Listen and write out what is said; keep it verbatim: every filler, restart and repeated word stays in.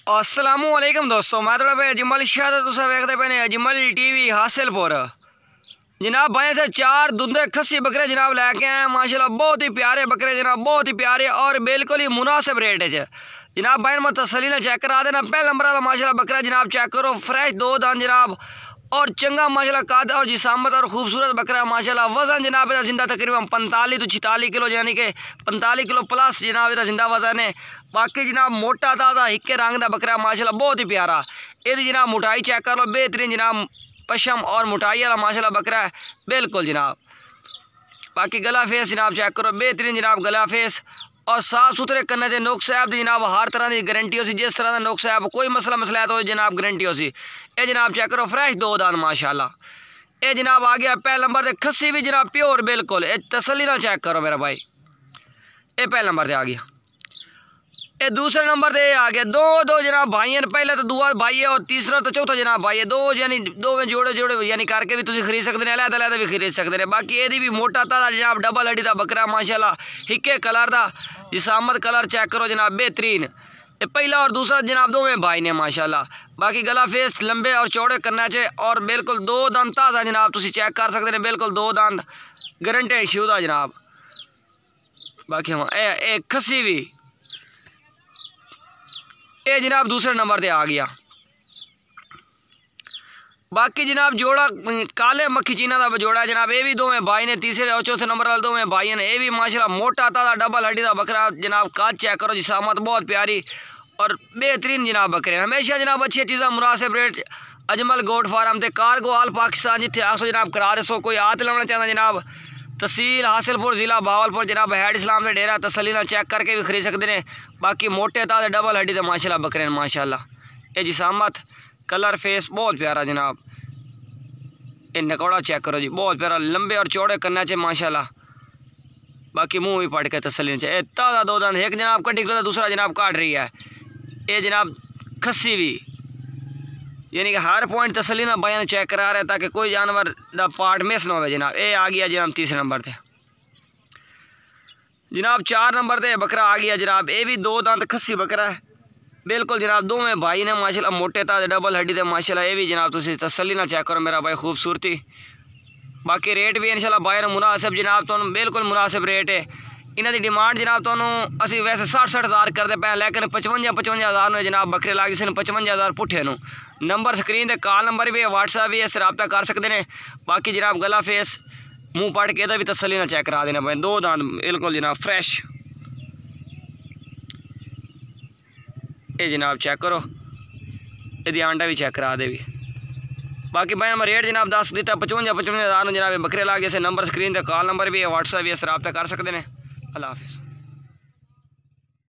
असलामुअलैकुम दोस्तों, मैं थोड़ा भाई अजमल शाह तुम वेखते पे अजमल टीवी हासिलपुर जनाब। भाई से चार दुंदे खस्सी बकरे जनाब लैके आए माशाल्लाह। बहुत ही प्यारे बकरे जनाब, बहुत ही प्यारे और बिल्कुल ही मुनासिब रेट है जनाब। भाई मैं तसली ना चेक करा देना। पहले नंबर वाला माशाल्लाह बकरा जनाब चेक करो, फ्रेश दो दान जनाब और चंगा माशाल्लाह काद और जिसामत और खूबसूरत बकरा माशाल्लाह। वजन जनाब इधर जिंदा तकरीबन पैंतालीस तो छितालीस किलो यानी कि पैंतालीस किलो प्लस जनाब इधर जिंदा वजन है। बाकी जनाब मोटा ताज़ा हिक्के रंग का बकरा माशाल्लाह, बहुत ही प्यारा। ये जनाब मोटाई चेक कर लो, बेहतरीन जनाब पशम और मोटाई वाला माशाल्लाह बकरा है बिल्कुल जनाब। बाकी गला फेस जनाब चेक करो, बेहतरीन जनाब गला फेस और साफ सुथरे करने से नुक्स ऐप जनाब हर तरह की गारंटी हो सी। जिस तरह का नुक्स ऐप कोई मसला मसला है तो जनाब गारंटी हो सी। ये जनाब चेक करो, फ्रेश दो दान माशाल्लाह। ये जनाब आ गया पहले नंबर से खस्सी भी जनाब प्योर बिल्कुल। ये तसल्ली ना चेक करो मेरा भाई, ये पहले नंबर से आ गया। ये दूसरे नंबर से आ गया। दो दो जनाब भाई हैं, पहले तो दुआ भाई है और तीसरा तो चौथा जनाब भाई है। दो यानी दो में जोड़े जोड़े यानी करके भी तुम खरीद सकते हैं, अलग अलग भी खरीद सकते हैं। बाकी ये भी मोटा ताजा जनाब डबल हड्डी का बकरा माशाल्लाह, हिक्के कलर का जिसामत कलर चेक करो जनाब बेहतरीन। ये पहला और दूसरा जनाब दो में भाई ने माशाल्लाह। बाकी गला फेस लंबे और चौड़े करना चाहिए और बिल्कुल दो दांत ताज़ा जनाब तुम चेक कर सकते हैं, बिल्कुल दो दांत गारंटेड शुदा जनाब। बाकी हम ए खस्सी भी ये जनाब दूसरे नंबर पे आ गया। बाकी जनाब जोड़ा काले मक्खी चीना का जोड़ा जनाब, ये भी दो में भाई ने। तीसरे और चौथे नंबर वाले दो में भाई ने। ये भी माशाल्लाह मोटा ताज़ा डबल हड्डी का बकरा जनाब। काज चेक करो जिसामत बहुत प्यारी और बेहतरीन जनाब बकरे। हमेशा जनाब अच्छी चीज़ा मुनासिब रेट अजमल गोट फार्म से कारगो आल पाकिस्तान जिथे आसो जनाब करा दसो। कोई हाथ लाना चाहता जनाब तहसील हासिलपुर ज़िला बावलपुर जनाब हैड इस्लाम से डेरा तसली ना चेक करके भी खरीद सकते हैं। बाकी मोटे ताज़े डबल हड्डी तो माशाल्लाह बकरे माशाल्लाह। ये जिसामत कलर फेस बहुत प्यारा जनाब। ये नकौड़ा चेक करो जी, बहुत प्यारा लंबे और चौड़े करना चाहिए माशाल्लाह। बाकी मुंह भी पड़ के तसली चाहिए। ताज़ा दो दांत एक जनाब कटी तो दूसरा जनाब काट रही है। ये जनाब खस्सी भी यानी कि हर पॉइंट तसली ना बयान चेक करा रहे ताकि कोई जानवर का पार्ट मिस ना हो जनाब। ये आ गया जनाब तीसरे नंबर पे जनाब। चार नंबर पे बकरा आ गया जनाब। ये भी दो दांत खस्सी बकरा है बिल्कुल जनाब। दो में भाई ने माशाल्लाह मोटे ताज़े डबल हड्डी थे माशाल्लाह। ये भी जनाब तुम तसली ना चेक करो मेरा भाई, खूबसूरती। बाकी रेट भी इंशाल्लाह भाई ने मुनासिब जनाब, तो बिल्कुल मुनासिब रेट है। इन्हों की डिमांड जनाब तो असी वैसे सठ सठ हज़ार करते पे, लेकिन पचवंजा पचवंजा हज़ार में जनाब बकरे लागे सन पचवंजा हज़ार पुठे नू। नंबर स्क्रीन पर कॉल नंबर भी है, व्हाट्सएप भी है, इस रबता कर सकते हैं। बाकी जनाब गला फेस मुँह पट के भी तसली ना चेक करा देना भाई। दो दांत बिल्कुल जनाब फ्रेश। ये जनाब चेक करो, यदि आंडा भी चेक करा दे भी। बाकी भाई मैं रेट जनाब दस दिता पचवंजा पचवंजा हज़ार जनाब बकरे लागे से। नंबर स्क्रीन पर कॉल नंबर भी है, व्हाट्सएप भी है, इस रबता कर सकते हैं। अल्लाह हाफिज़।